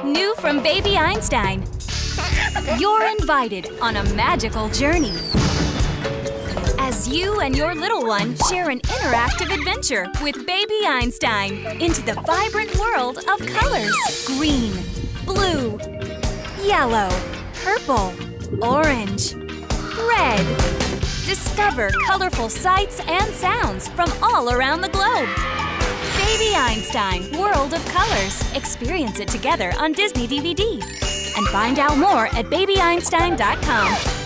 New from Baby Einstein. You're invited on a magical journey as you and your little one share an interactive adventure with Baby Einstein into the vibrant world of colors. Green, blue, yellow, purple, orange, red. Discover colorful sights and sounds from all around the globe. Baby Einstein, World of Colors. Experience it together on Disney DVD. And find out more at babyeinstein.com.